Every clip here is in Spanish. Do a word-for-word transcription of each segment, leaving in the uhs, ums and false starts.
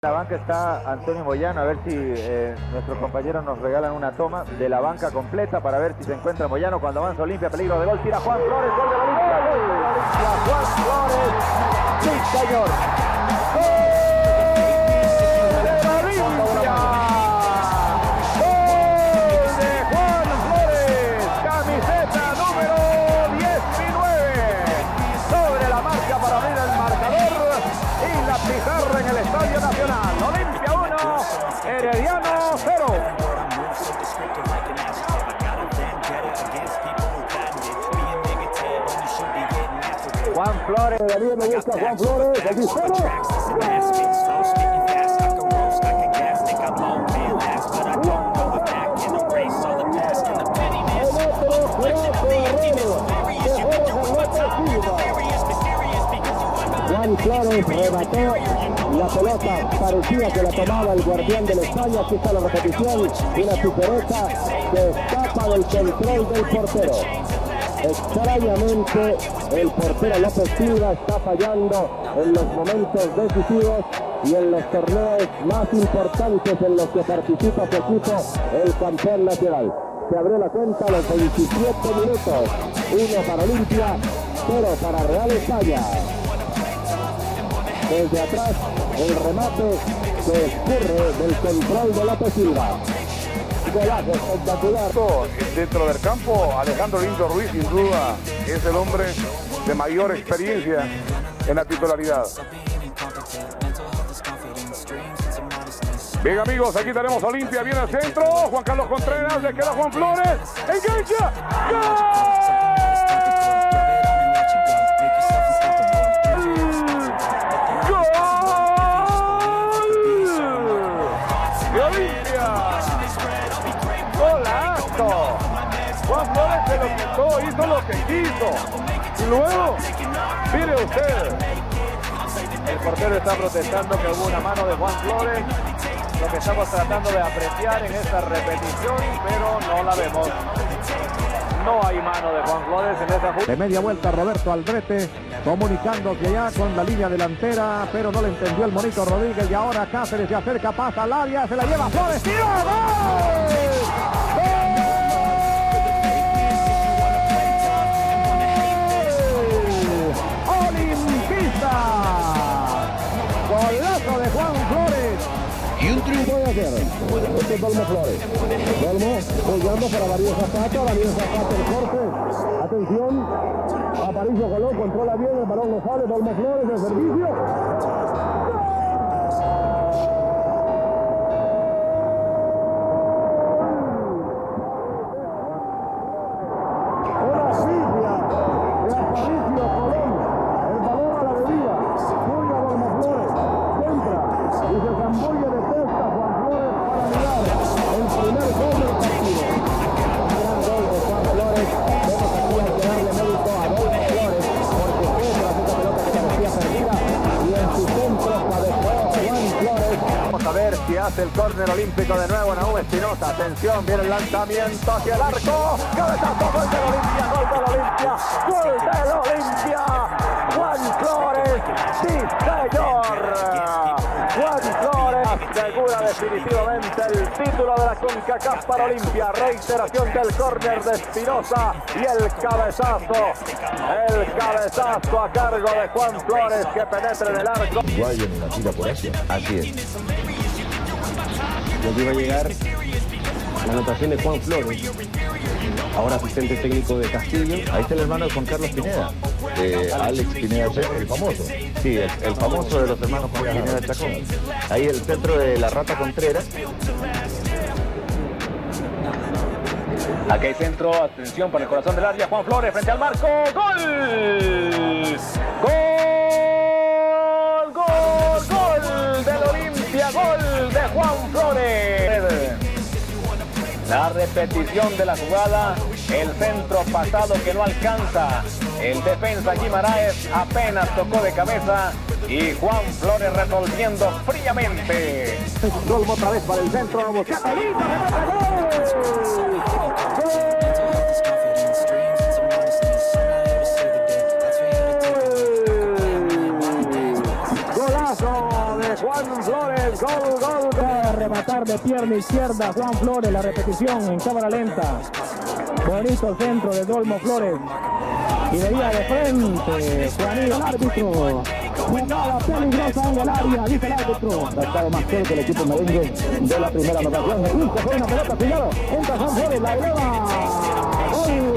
La banca está Antonio Moyano, a ver si eh, nuestros compañeros nos regalan una toma de la banca completa para ver si se encuentra Moyano cuando avanza Olimpia, peligro de gol, tira Juan Flores, gol de Olimpia, gol de Olimpia, Juan Flores, sí señor, gol de Olimpia, gol de Juan Flores, camiseta número diecinueve, sobre la marca para abrir el marcador y la pizarra en el Estadio Nacional. Olimpia uno, Herediano cero. Juan Flores, David me gusta Juan Flores, el disparo. Juan Flores remató la pelota, parecía que la tomaba el guardián del estadio. Aquí está la repetición, una supereta que escapa del control del portero. Extrañamente el portero López Silva está fallando en los momentos decisivos y en los torneos más importantes en los que participa su equipo, el campeón nacional. Se abrió la cuenta a los veintisiete minutos, uno para Olimpia, cero para Real España. Desde atrás el remate que escurre del control de López Silva. Golazo espectacular. Dentro del campo, Alejandro Lindo Ruiz sin duda es el hombre de mayor experiencia en la titularidad. Bien amigos, aquí tenemos a Olimpia, viene al centro, Juan Carlos Contreras, le queda Juan Flores, engancha, ¡gol! Juan Flores se lo quitó, hizo lo que quiso. Y luego, mire usted, el portero está protestando que hubo una mano de Juan Flores. Lo que estamos tratando de apreciar en esta repetición, pero no la vemos. No hay mano de Juan Flores en esa jugada. De media vuelta Roberto Aldrete, comunicándose ya con la línea delantera, pero no le entendió el Monito Rodríguez. Y ahora Cáceres se acerca, pasa al área, se la lleva Flores, tira, ¡gol! Golazo de Juan Flores. Y un triunfo de hacer. Este es Dolmo Flores. Dolmo jugando para Darío Zapata. Darío Zapata el corte. Atención. Aparicio Colón controla bien. El balón no sale. Dolmo Flores de servicio. A ver si hace el córner olímpico de nuevo Nahum Espinosa. Atención, viene el lanzamiento hacia el arco. Cabezazo, gol del Olimpia, gol del Olimpia, gol del Olimpia. Juan Flores, sí señor. Juan Flores asegura definitivamente el título de la CONCACAF para Olimpia. Reiteración del córner de Espinosa y el cabezazo. El cabezazo a cargo de Juan Flores que penetra en el arco. Guayo en la tira por Asia. Así es. Lo que iba a llegar la anotación de Juan Flores, ahora asistente técnico de Castillo. Ahí está el hermano de Juan Carlos Pineda, eh, Alex Pineda, el famoso. Sí, el, el famoso de los hermanos Juan Pineda Chacón. Ahí el centro de la Rata Contreras. Aquí hay centro, atención para el corazón del área, Juan Flores frente al marco, ¡gol! ¡Gol! ¡Gol! ¡Gol del Olimpia! ¡Gol de Juan Flores! La repetición de la jugada, el centro pasado que no alcanza, el defensa Guimaraes apenas tocó de cabeza y Juan Flores resolviendo fríamente. Dolmo otra vez para el centro, buscadito, golazo de Juan Flores gol, gol. Va a rematar de pierna izquierda Juan Flores, la repetición en cámara lenta. Bonito el centro de Dolmo Flores. Y veía de frente, Juanillo, el árbitro. Jugada peligrosa en el área, dice el árbitro. Ha estado más cerca el equipo merengue de la primera anotación. Busca por una pelota, cuidado. Entra Juan Flores, la eleva. ¡Gol!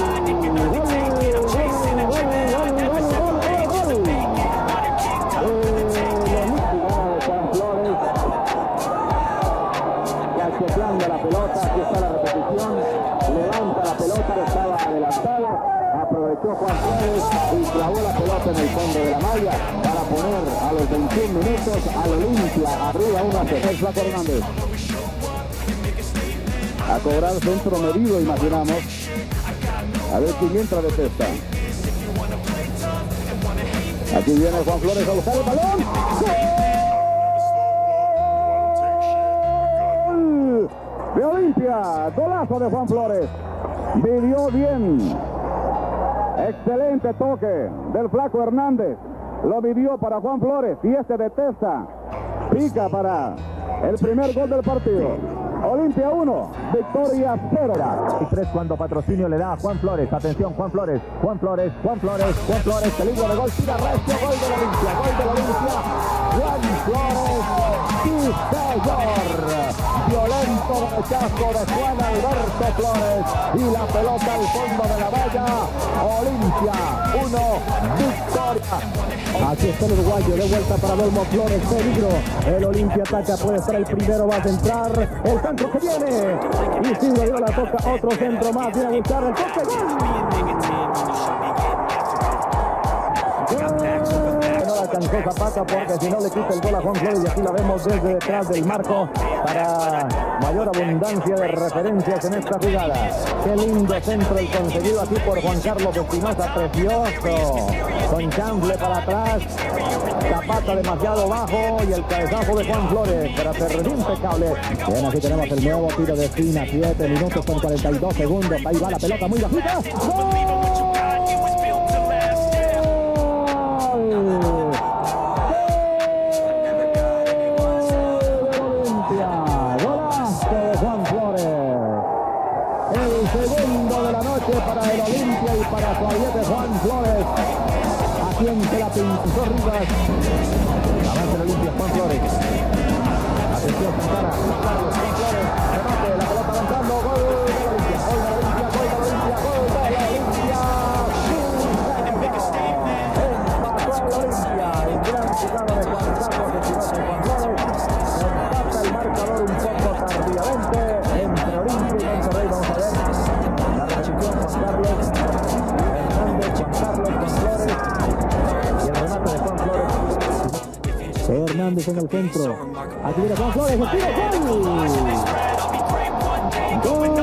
Chequeando la pelota, aquí está la repetición, levanta la pelota, estaba adelantado, aprovechó Juan Flores y clavó la pelota en el fondo de la malla para poner a los veintiún minutos al Olimpia arriba uno a cero. El Flaco Hernández a cobrar centro medido, imaginamos, a ver quién entra de cesta. Aquí viene Juan Flores a buscar el balón. ¡Gol! De Olimpia, golazo de Juan Flores, vivió bien, excelente toque del Flaco Hernández, lo vivió para Juan Flores y este de Testa, pica para el primer gol del partido. Olimpia uno, Victoria cero. Y tres cuando patrocinio le da a Juan Flores. Atención, Juan Flores, Juan Flores, Juan Flores, Juan Flores, peligro de gol, tira recio, gol del Olimpia, gol del Olimpia. Juan Flores, sí señor. Violento rechazo de Juan Alberto Flores y la pelota al fondo de la valla. Olimpia uno, Victoria. Aquí está el uruguayo, de vuelta para Dolmo Flores, peligro. El Olimpia ataca, puede ser el primero, va a centrar. El centro que viene. Y Silva dio la toca, otro centro más, viene a buscar el toque. No la alcanzó Zapata porque si no le quita el gol a Juan Flores y aquí la vemos desde detrás del marco para mayor abundancia de referencias en esta jugada. Qué lindo centro el conseguido aquí por Juan Carlos Espinosa, precioso. Con chanfle para atrás, Zapata demasiado bajo y el cabezazo de Juan Flores para hacer impecable. Bien, aquí tenemos el nuevo tiro de esquina, siete minutos con cuarenta y dos segundos. Ahí va la pelota muy bajita. ¡Gol! Segundo de la noche para el Olimpia y para su ariete Juan Flores. A quien se la pintó Rivas. Avanza el Olimpia, Juan Flores. Atención, Santana. Carlos, Juan Flores. Remate, la pelota avanzando. Gol del Olimpia. Gol del Olimpia, gol del Olimpia, gol del Olimpia. Empató el Olimpia. En gran jugada de Juan Carlos Espinosa y Juan Flores. Empata el marcador un poco tardíamente entre Olimpia y Monterrey. Vamos a ver. Juan Carlos Hernández, Juan Carlos, Juan Flores y el remate de Juan Flores. Hernández en el centro. Aquí viene Juan Flores, el tiro, gol. Gol,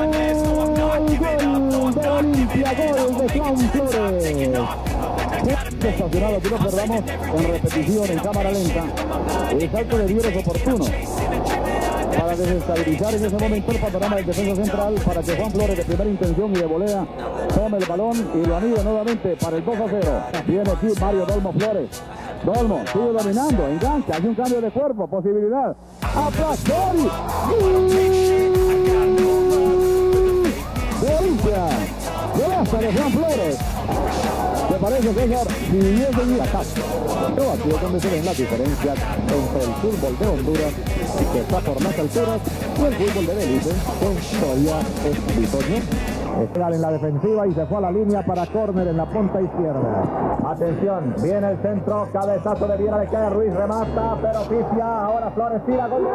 gol de Olimpia, gol de Juan Flores. Estacionado, aquí lo perdamos en repetición, en cámara lenta. El salto de Dios es oportuno para desestabilizar en ese momento el panorama del defensa central, para que Juan Flores de primera intención y de volea tome el balón y lo anida nuevamente para el dos a cero. Viene aquí Mario Dolmo Flores. Dolmo sigue dominando, engancha, hace un cambio de cuerpo, posibilidad. ¡Aplastón! De Olimpia, golazo de Juan Flores. Me parece que César, si hubiesen la casa. Pero aquí es donde se ven las diferencias entre el fútbol de Honduras, que está por las alturas, y el fútbol de élite, que todavía es bisoño. Esperar en la defensiva y se fue a la línea para córner en la punta izquierda. Atención, viene el centro, cabezazo de Viera, le cae Ruiz, remata, pero pifia, ahora Flores tira, gol.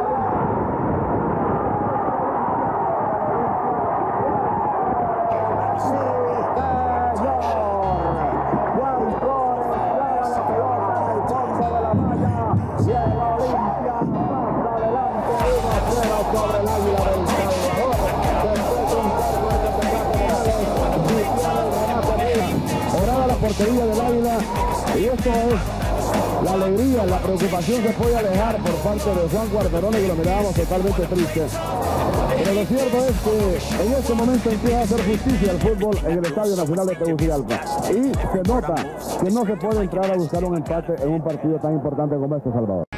Sobre el águila del Salvador, completo un cargo de campeonato de Gales, oraba la portería del águila y esto es la alegría, la preocupación que puede alejar por parte de Juan Guarderone, que lo mirábamos totalmente triste. Pero lo cierto es que en este momento empieza a hacer justicia al fútbol en el Estadio Nacional de Tegucigalpa y se nota que no se puede entrar a buscar un empate en un partido tan importante como este, Salvador.